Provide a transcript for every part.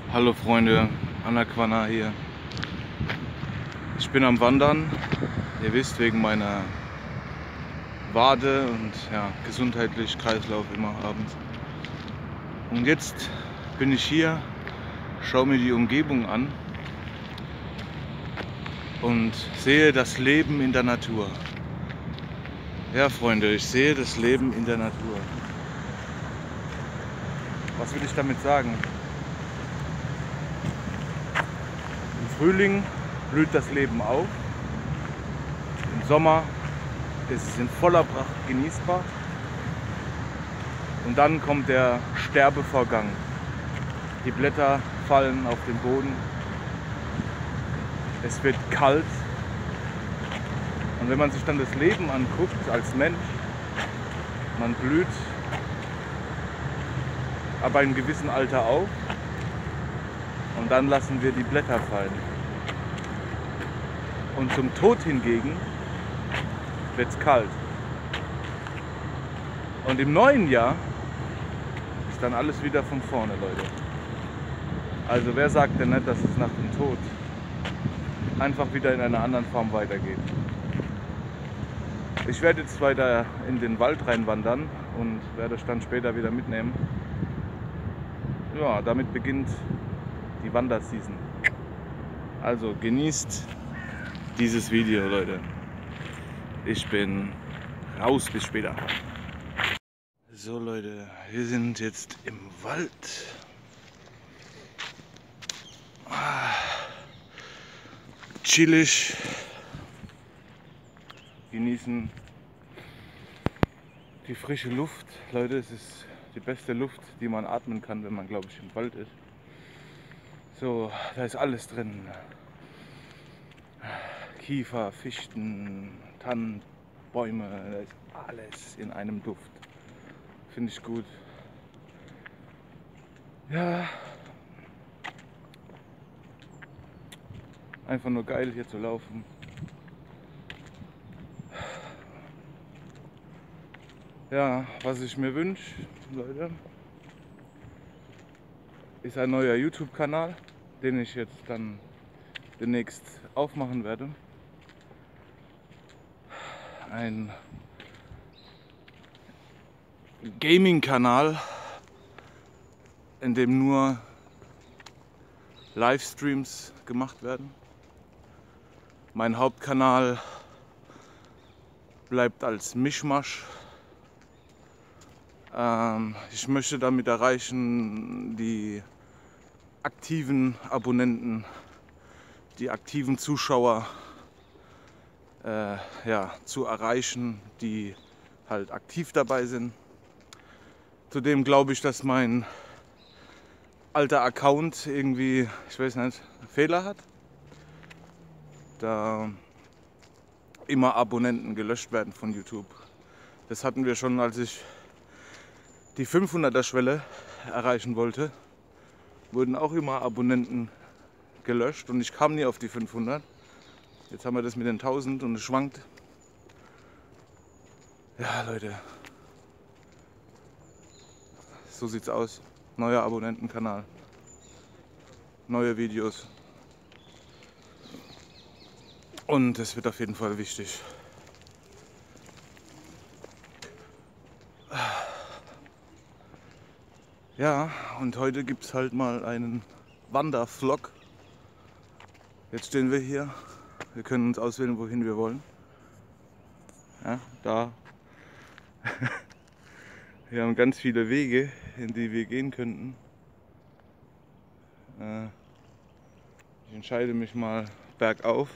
Hallo Freunde, Anaquana hier. Ich bin am Wandern, ihr wisst, wegen meiner Wade und ja, gesundheitlich Kreislauf immer abends. Und jetzt bin ich hier, schaue mir die Umgebung an und sehe das Leben in der Natur. Ja Freunde, ich sehe das Leben in der Natur. Was will ich damit sagen? Im Frühling blüht das Leben auf. Im Sommer ist es in voller Pracht genießbar. Und dann kommt der Sterbevorgang. Die Blätter fallen auf den Boden. Es wird kalt. Und wenn man sich dann das Leben anguckt als Mensch, man blüht ab einem gewissen Alter auf und dann lassen wir die Blätter fallen. Und zum Tod hingegen wird es kalt. Und im neuen Jahr ist dann alles wieder von vorne, Leute. Also wer sagt denn nicht, dass es nach dem Tod einfach wieder in einer anderen Form weitergeht? Ich werde jetzt weiter in den Wald reinwandern und werde euch dann später wieder mitnehmen. Ja, damit beginnt die Wanderseason. Also genießt dieses Video, Leute. Ich bin raus, bis später. So Leute, wir sind jetzt im Wald. Chillig. Genießen die frische Luft. Leute, es ist die beste Luft, die man atmen kann, wenn man, glaube ich, im Wald ist. So, da ist alles drin. Kiefer, Fichten, Tannen, Bäume, da ist alles in einem Duft. Finde ich gut. Ja, einfach nur geil hier zu laufen. Ja, was ich mir wünsche, Leute, ist ein neuer YouTube-Kanal, den ich jetzt dann demnächst aufmachen werde. Ein Gaming-Kanal, in dem nur Livestreams gemacht werden. Mein Hauptkanal bleibt als Mischmasch. Ich möchte damit erreichen, die aktiven Abonnenten, die aktiven Zuschauer ja, zu erreichen, die halt aktiv dabei sind. Zudem glaube ich, dass mein alter Account irgendwie, ich weiß nicht, Fehler hat. Da immer Abonnenten gelöscht werden von YouTube. Das hatten wir schon, als ich die 500er-Schwelle erreichen wollte, wurden auch immer Abonnenten gelöscht und ich kam nie auf die 500. Jetzt haben wir das mit den 1000 und es schwankt. Ja, Leute, so sieht's aus. Neuer Abonnentenkanal, neue Videos und es wird auf jeden Fall wichtig. Ja, und heute gibt es halt mal einen Wandervlog. Jetzt stehen wir hier. Wir können uns auswählen, wohin wir wollen. Ja, da. Wir haben ganz viele Wege, in die wir gehen könnten. Ich entscheide mich mal bergauf.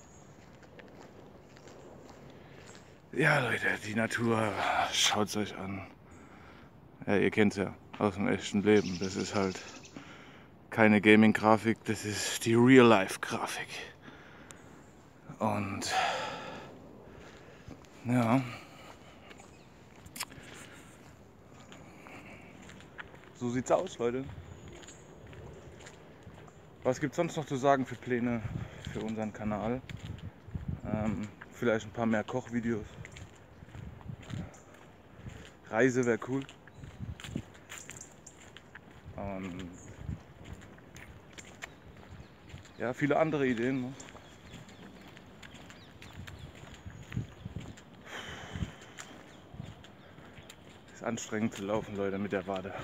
Ja, Leute, die Natur, schaut es euch an. Ja, ihr kennt es ja aus dem echten Leben. Das ist halt keine Gaming-Grafik, das ist die Real-Life-Grafik. Und ja, so sieht's aus, Leute. Was gibt es sonst noch zu sagen für Pläne für unseren Kanal? Vielleicht ein paar mehr Kochvideos. Reise wäre cool. ja, viele andere Ideen. Ne? Ist anstrengend zu laufen, Leute, mit der Wade.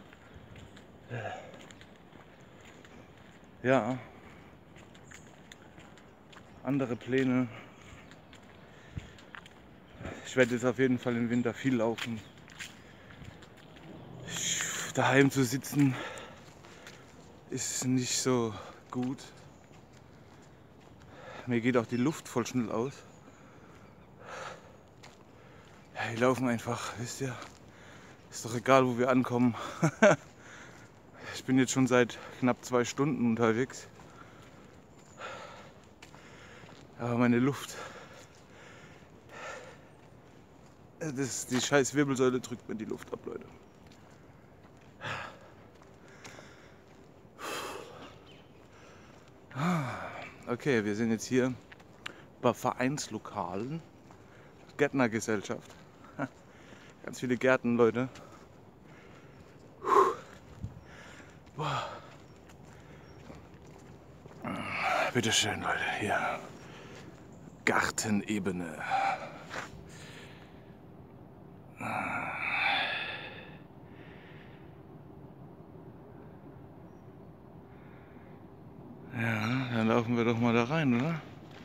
Ja, andere Pläne. Ich werde jetzt auf jeden Fall im Winter viel laufen. Daheim zu sitzen ist nicht so gut. Mir geht auch die Luft voll schnell aus. Ja, wir laufen einfach, wisst ihr. Ist doch egal, wo wir ankommen. Ich bin jetzt schon seit knapp 2 Stunden unterwegs. Aber meine Luft, die scheiß Wirbelsäule drückt mir die Luft ab, Leute. Okay, wir sind jetzt hier bei Vereinslokalen, Gärtnergesellschaft. Ganz viele Gärten, Leute. Bitte schön, Leute, hier. Gartenebene. Ja, dann laufen wir doch mal da rein, oder?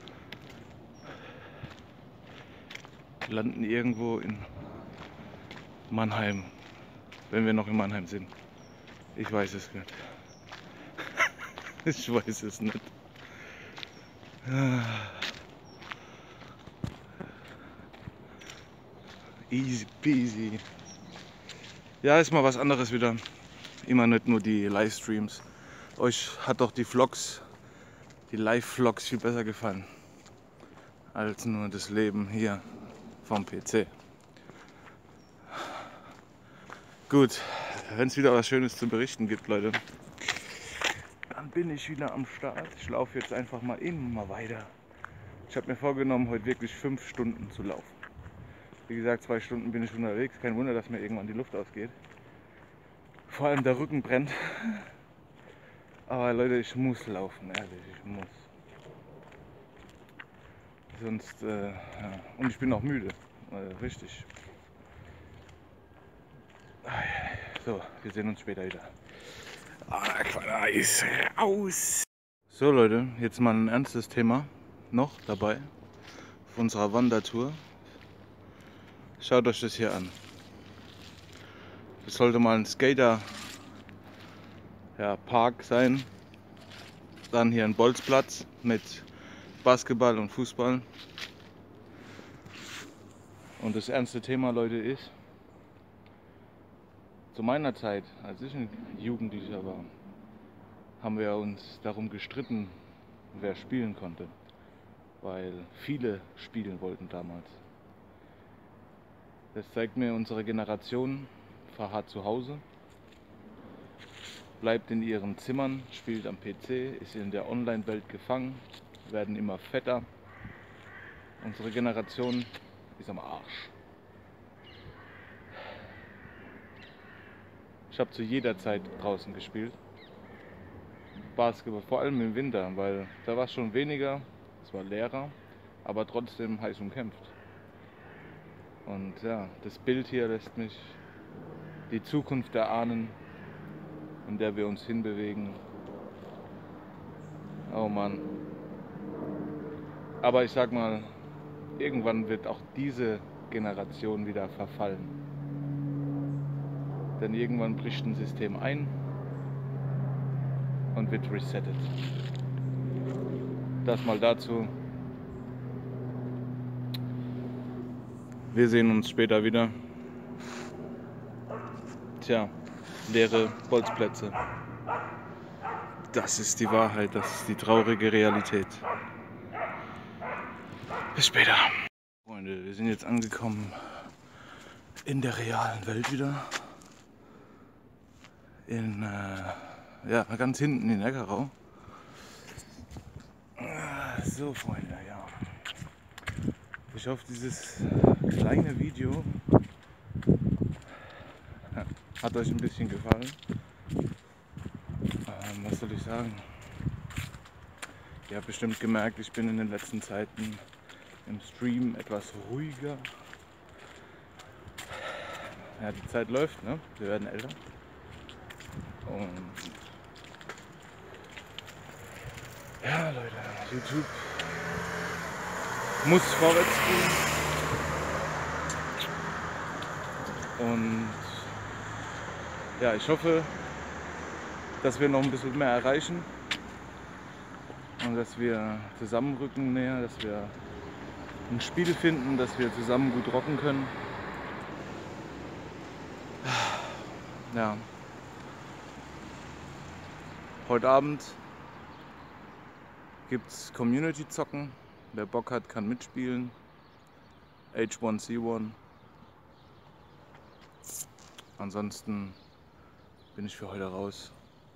Landen irgendwo in Mannheim, wenn wir noch in Mannheim sind. Ich weiß es nicht. Ich weiß es nicht. Easy peasy. Ja, ist mal was anderes wieder. Immer nicht nur die Livestreams. Euch hat doch die Vlogs, die Live-Vlogs viel besser gefallen. Als nur das Leben hier vom PC. Gut, wenn es wieder was Schönes zu berichten gibt, Leute, dann bin ich wieder am Start. Ich laufe jetzt einfach mal immer weiter. Ich habe mir vorgenommen, heute wirklich 5 Stunden zu laufen. Wie gesagt, 2 Stunden bin ich unterwegs. Kein Wunder, dass mir irgendwann die Luft ausgeht. Vor allem der Rücken brennt. Aber Leute, ich muss laufen, ehrlich, ich muss. Sonst, ja. Und ich bin auch müde, richtig. So, wir sehen uns später wieder. Ist aus. So Leute, jetzt mal ein ernstes Thema noch dabei auf unserer Wandertour. Schaut euch das hier an. Das sollte mal ein Skater-Park sein. Dann hier ein Bolzplatz mit Basketball und Fußball. Und das ernste Thema, Leute, ist, zu meiner Zeit, als ich ein Jugendlicher war, haben wir uns darum gestritten, wer spielen konnte. Weil viele spielen wollten damals. Das zeigt mir, unsere Generation verharrt zu Hause, bleibt in ihren Zimmern, spielt am PC, ist in der Online-Welt gefangen, werden immer fetter. Unsere Generation ist am Arsch. Ich habe zu jeder Zeit draußen gespielt. Basketball, vor allem im Winter, weil da war es schon weniger, es war leerer, aber trotzdem heiß umkämpft. Und ja, das Bild hier lässt mich die Zukunft erahnen, in der wir uns hinbewegen. Oh Mann. Aber ich sag mal, irgendwann wird auch diese Generation wieder verfallen. Denn irgendwann bricht ein System ein und wird resettet. Das mal dazu. Wir sehen uns später wieder. Tja, leere Bolzplätze. Das ist die Wahrheit, das ist die traurige Realität. Bis später. Freunde, wir sind jetzt angekommen in der realen Welt wieder. Ja, ganz hinten in Neckarau. So, Freunde, ja. Ich hoffe, dieses kleine Video hat euch ein bisschen gefallen. Was soll ich sagen? Ihr habt bestimmt gemerkt, ich bin in den letzten Zeiten im Stream etwas ruhiger. Ja, die Zeit läuft, ne? Wir werden älter. Und ja, Leute, YouTube muss vorwärts gehen. Und ja, ich hoffe, dass wir noch ein bisschen mehr erreichen. Und dass wir zusammenrücken näher, dass wir ein Spiel finden, dass wir zusammen gut rocken können. Ja. Heute Abend gibt es Community-Zocken. Wer Bock hat, kann mitspielen. H1C1. Ansonsten bin ich für heute raus.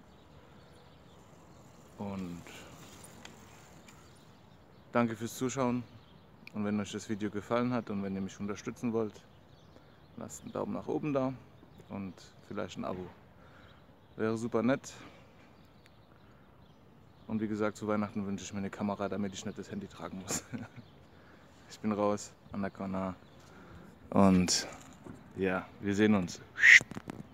Und danke fürs Zuschauen. Und wenn euch das Video gefallen hat und wenn ihr mich unterstützen wollt, lasst einen Daumen nach oben da und vielleicht ein Abo. Wäre super nett. Und wie gesagt, zu Weihnachten wünsche ich mir eine Kamera, damit ich nicht das Handy tragen muss. Ich bin raus an der Kanal. Und ja, wir sehen uns.